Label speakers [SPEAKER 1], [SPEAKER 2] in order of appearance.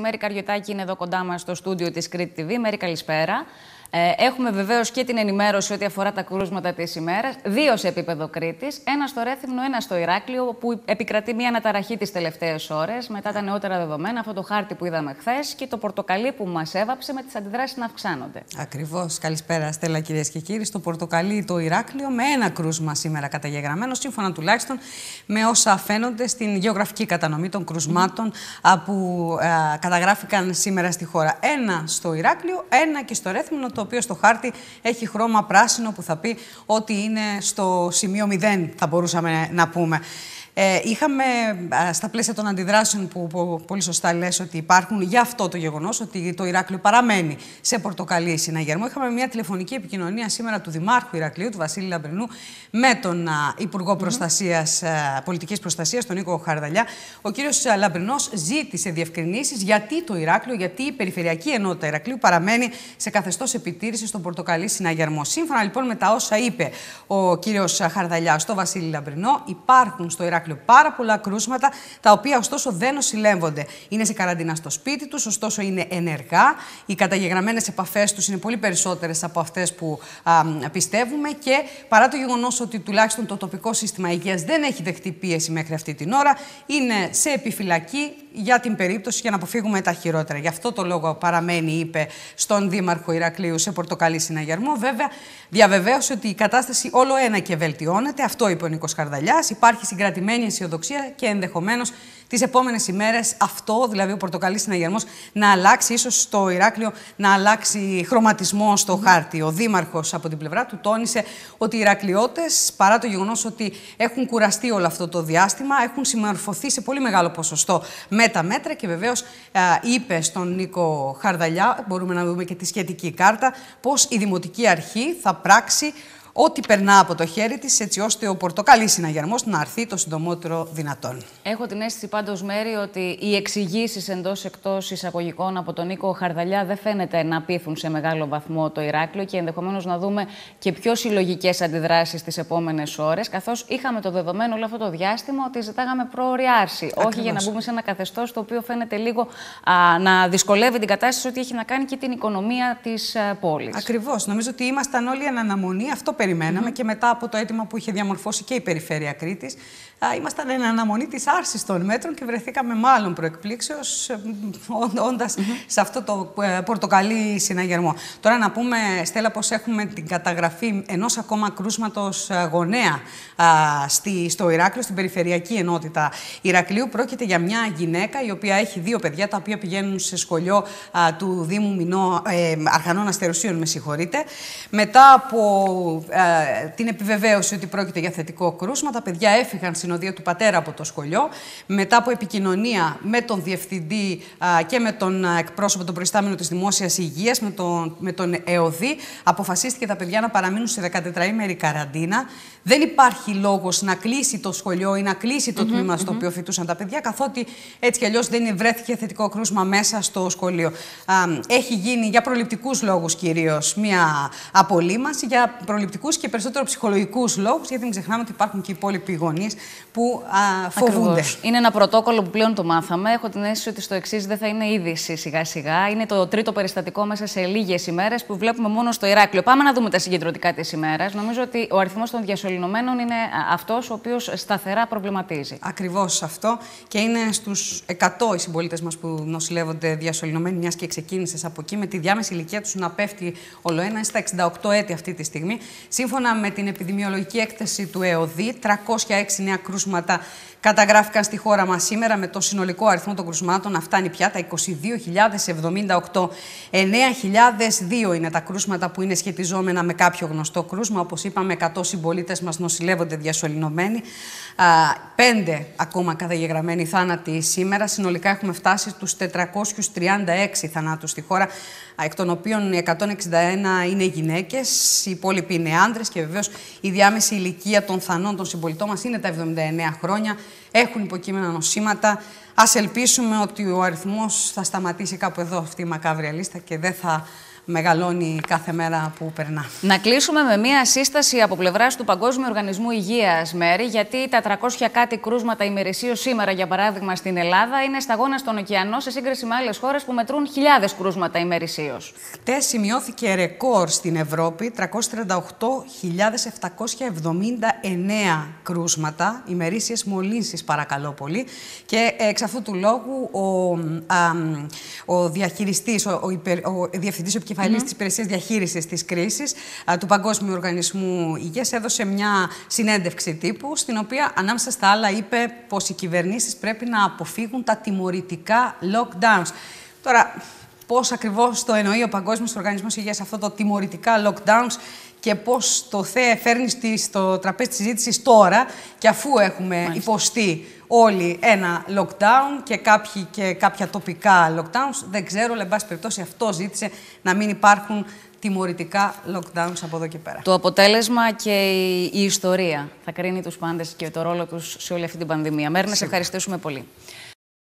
[SPEAKER 1] Μέρη Καριωτάκη είναι εδώ κοντά μας στο στούντιο της Κρήτη TV. Μέρη, καλησπέρα. Έχουμε βεβαίως και την ενημέρωση ό,τι αφορά τα κρούσματα της ημέρας. Δύο σε επίπεδο Κρήτης. Ένα στο Ρέθυμνο, ένα στο Ηράκλειο, που επικρατεί μια αναταραχή τις τελευταίες ώρες μετά τα νεότερα δεδομένα. Αυτό το χάρτη που είδαμε χθες και το πορτοκαλί που μας έβαψε με τις αντιδράσεις να αυξάνονται.
[SPEAKER 2] Ακριβώς. Καλησπέρα, Στέλλα, κυρίες και κύριοι. Στο πορτοκαλί το Ηράκλειο, με ένα κρούσμα σήμερα καταγεγραμμένο, σύμφωνα τουλάχιστον με όσα φαίνονται στην γεωγραφική κατανομή των κρουσμάτων που καταγράφηκαν σήμερα στη χώρα. Ένα στο Ηράκλειο, ένα και στο Ρέθυμνο, το οποίο στο χάρτη έχει χρώμα πράσινο, που θα πει ότι είναι στο σημείο 0, θα μπορούσαμε να πούμε. Είχαμε στα πλαίσια των αντιδράσεων που πολύ σωστά λες ότι υπάρχουν για αυτό το γεγονός, ότι το Ηράκλειο παραμένει σε πορτοκαλί συναγερμό. Είχαμε μια τηλεφωνική επικοινωνία σήμερα του Δημάρχου Ηρακλείου, του Βασίλη Λαμπρινού, με τον Υπουργό Πολιτικής Προστασίας, τον Νίκο Χαρδαλιά. Ο κύριος Λαμπρινός ζήτησε διευκρινήσεις γιατί το Ηράκλειο, γιατί η Περιφερειακή Ενότητα Ηρακλείου παραμένει σε καθεστώς επιτήρησης στον πορτοκαλί συναγερμό. Σύμφωνα λοιπόν με τα όσα είπε ο κύριος Χαρδαλιά στο Βασίλη Λαμπρινό, υπάρχουν στο Ηράκλειο πάρα πολλά κρούσματα, τα οποία ωστόσο δεν νοσηλεύονται. Είναι σε καραντίνα στο σπίτι τους, ωστόσο είναι ενεργά. Οι καταγεγραμμένες επαφές τους είναι πολύ περισσότερες από αυτές που πιστεύουμε, και παρά το γεγονός ότι τουλάχιστον το τοπικό σύστημα υγείας δεν έχει δεχτεί πίεση μέχρι αυτή την ώρα, είναι σε επιφυλακή για την περίπτωση, για να αποφύγουμε τα χειρότερα. Γι' αυτό το λόγο παραμένει, είπε στον Δήμαρχο Ηρακλείου, σε πορτοκαλί συναγερμό. Βέβαια, διαβεβαίωσε ότι η κατάσταση όλο ένα και βελτιώνεται. Αυτό είπε ο Νίκος Χαρδαλιάς. Υπάρχει συγκρατημένη αισιοδοξία και ενδεχομένως τις επόμενες ημέρες αυτό, δηλαδή ο πορτοκαλί συναγερμός, να αλλάξει, ίσως στο Ηράκλειο να αλλάξει χρωματισμό στο χάρτη. Ο Δήμαρχος από την πλευρά του τόνισε ότι οι Ηρακλειώτες, παρά το γεγονός ότι έχουν κουραστεί όλο αυτό το διάστημα, έχουν συμμορφωθεί σε πολύ μεγάλο ποσοστό με τα μέτρα, και βεβαίως είπε στον Νίκο Χαρδαλιά, μπορούμε να δούμε και τη σχετική κάρτα, πως η Δημοτική Αρχή θα πράξει ό,τι περνά από το χέρι της, έτσι ώστε ο πορτοκαλί συναγερμός να αρθεί το συντομότερο δυνατόν.
[SPEAKER 1] Έχω την αίσθηση πάντως, Μέρη, ότι οι εξηγήσεις εντός-εκτός εισαγωγικών από τον Νίκο Χαρδαλιά δεν φαίνεται να πείθουν σε μεγάλο βαθμό το Ηράκλειο, και ενδεχομένως να δούμε και πιο συλλογικές αντιδράσεις τις επόμενες ώρες, καθώς είχαμε το δεδομένο όλο αυτό το διάστημα ότι ζητάγαμε πρόωρη άρση. Όχι για να μπούμε σε ένα καθεστώς το οποίο φαίνεται λίγο να δυσκολεύει την κατάσταση, ότι έχει να κάνει και την οικονομία της πόλης.
[SPEAKER 2] Ακριβώς. Νομίζω ότι ήμασταν όλοι εν αναμονή. Αυτό περιμέναμε και μετά από το αίτημα που είχε διαμορφώσει και η Περιφέρεια Κρήτης, ήμασταν εν αναμονή της άρσης των μέτρων και βρεθήκαμε μάλλον προεκπλήξεως όντας σε αυτό το πορτοκαλί συναγερμό. Τώρα να πούμε, Στέλλα, πως έχουμε την καταγραφή ενός ακόμα κρούσματος γονέα στο Ηράκλειο, στην Περιφερειακή Ενότητα Ηρακλείου. Πρόκειται για μια γυναίκα η οποία έχει δύο παιδιά, τα οποία πηγαίνουν σε σχολείο του Δήμου Μινό, Αρχανών Αστεροσίων, με συγχωρείτε. Μετά από την επιβεβαίωση ότι πρόκειται για θετικό κρούσμα, τα παιδιά έφυγαν στην οδεία του πατέρα από το σχολείο. Μετά από επικοινωνία με τον διευθυντή και με τον εκπρόσωπο, τον προϊστάμενο της Δημόσιας Υγείας, με τον ΕΟΔΗ, αποφασίστηκε τα παιδιά να παραμείνουν σε 14ημερη καραντίνα. Δεν υπάρχει λόγος να κλείσει το σχολείο ή να κλείσει το τμήμα στο οποίο φοιτούσαν τα παιδιά, καθότι έτσι κι αλλιώς δεν βρέθηκε θετικό κρούσμα μέσα στο σχολείο. Έχει γίνει για προληπτικούς λόγους κυρίως μια απολύμανση, για προληπτικούς και περισσότερο ψυχολογικούς λόγους, γιατί μην ξεχνάμε ότι υπάρχουν και οι υπόλοιποι γονείς που φοβούνται.
[SPEAKER 1] Ακριβώς. Είναι ένα πρωτόκολλο που πλέον το μάθαμε. Έχω την αίσθηση ότι στο εξής δεν θα είναι είδηση σιγά-σιγά. Είναι το τρίτο περιστατικό μέσα σε λίγες ημέρες που βλέπουμε μόνο στο Ηράκλειο. Πάμε να δούμε τα συγκεντρωτικά της ημέρας. Νομίζω ότι ο αριθμός των διασωληνωμένων είναι αυτός ο οποίος σταθερά προβληματίζει.
[SPEAKER 2] Ακριβώς αυτό. Και είναι στους 100 οι συμπολίτες μας που νοσηλεύονται διασωληνωμένοι, μιας και ξεκίνησες από εκεί, με τη διάμεση ηλικία τους να πέφτει ολοένα στα 68 έτη αυτή τη στιγμή. Σύμφωνα με την επιδημιολογική έκθεση του ΕΟΔΗ, 306 νέα κρούσματα καταγράφηκαν στη χώρα μας σήμερα, με το συνολικό αριθμό των κρούσματων να φτάνει πια τα 22.078. 9.002 είναι τα κρούσματα που είναι σχετιζόμενα με κάποιο γνωστό κρούσμα. Όπως είπαμε, 100 συμπολίτες μας νοσηλεύονται διασωληνωμένοι. 5 ακόμα καταγεγραμμένοι θάνατοι σήμερα. Συνολικά έχουμε φτάσει στους 436 θανάτους στη χώρα, εκ των οποίων οι 161 είναι γυναίκες, οι υπόλοιποι είναι άντρες, και βεβαίως η διάμεση ηλικία των θανών των συμπολιτών μας είναι τα 79 χρόνια. Έχουν υποκείμενα νοσήματα. Ας ελπίσουμε ότι ο αριθμός θα σταματήσει κάπου εδώ, αυτή η μακάβρια λίστα, και δεν θα μεγαλώνει κάθε μέρα που περνά.
[SPEAKER 1] Να κλείσουμε με μία σύσταση από πλευράς του Παγκόσμιου Οργανισμού Υγείας, Μέρη, γιατί τα 300 κάτι κρούσματα ημερησίως σήμερα, για παράδειγμα, στην Ελλάδα είναι σταγόνα στον ωκεανό σε σύγκριση με άλλες χώρες που μετρούν χιλιάδες κρούσματα ημερησίως.
[SPEAKER 2] Χτες σημειώθηκε ρεκόρ στην Ευρώπη, 338.779 κρούσματα, ημερήσιες μολύνσεις, παρακαλώ πολύ. Και εξ αυτού του λόγου ο διαχειριστής, ο διευθυντής επικεφαλής της Υπηρεσίας Διαχείρισης της Κρίσης του Παγκόσμιου Οργανισμού Υγείας έδωσε μια συνέντευξη τύπου, στην οποία ανάμεσα στα άλλα είπε πως οι κυβερνήσεις πρέπει να αποφύγουν τα τιμωρητικά lockdowns. Τώρα, πώς ακριβώς το εννοεί ο Παγκόσμιος Οργανισμός Υγείας αυτό το τιμωρητικά lockdowns και πώς το φέρνει στο τραπέζι της συζήτησης τώρα, και αφού έχουμε υποστεί όλοι ένα lockdown και κάποια τοπικά lockdowns, δεν ξέρω, αλλά εν πάση περιπτώσει αυτό ζήτησε να μην υπάρχουν τιμωρητικά lockdowns από εδώ και πέρα. Το αποτέλεσμα και η ιστορία θα κρίνει τους πάντες και το ρόλο τους σε όλη αυτή την πανδημία. Μέρη, να σε ευχαριστήσουμε πολύ.